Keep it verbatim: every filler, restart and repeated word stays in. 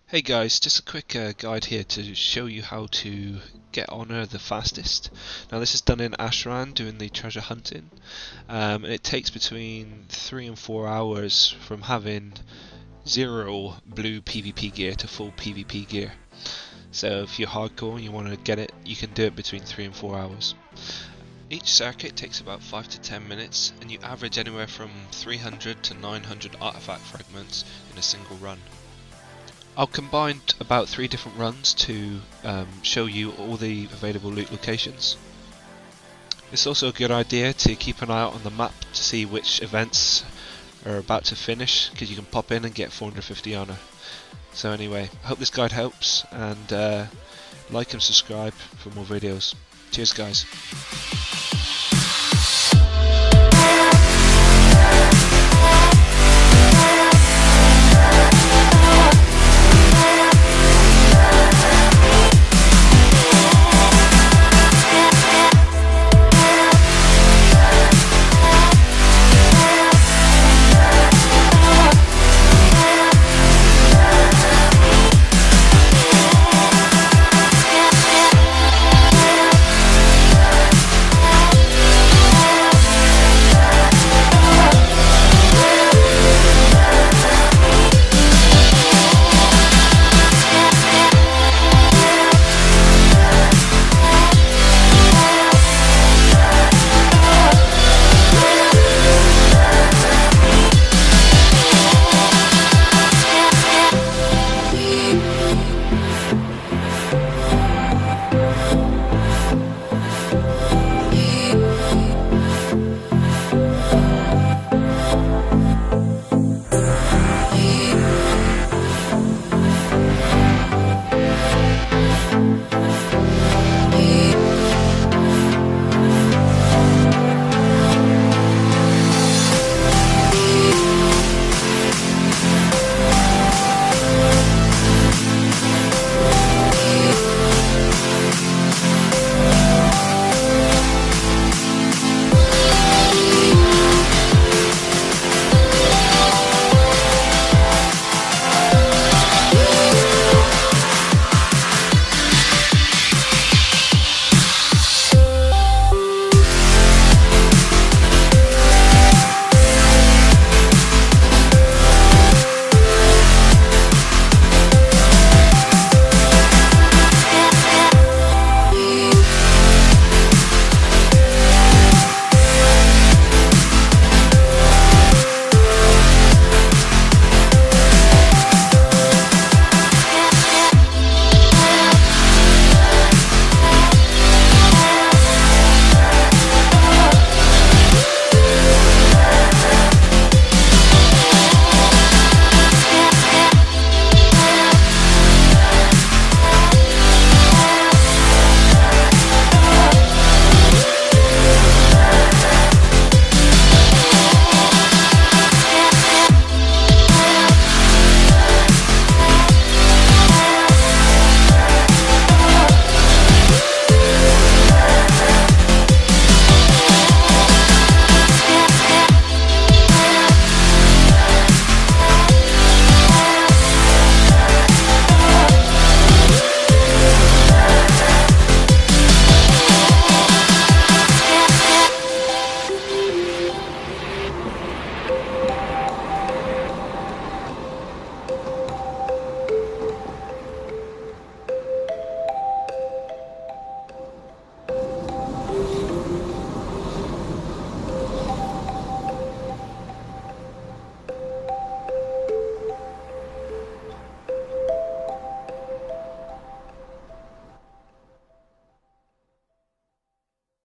Hey guys, just a quick uh, guide here to show you how to get honor the fastest. Now this is done in Ashran doing the treasure hunting, um, and it takes between three and four hours from having zero blue PvP gear to full PvP gear. So if you're hardcore and you want to get it, you can do it between three and four hours. Each circuit takes about five to ten minutes, and you average anywhere from three hundred to nine hundred artifact fragments in a single run. I'll combine about three different runs to um, show you all the available loot locations. It's also a good idea to keep an eye out on the map to see which events are about to finish, because you can pop in and get four hundred fifty honor. So anyway, I hope this guide helps, and uh, like and subscribe for more videos. Cheers guys.